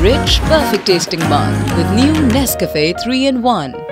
rich, perfect tasting mug with new NESCAFÉ 3 in 1.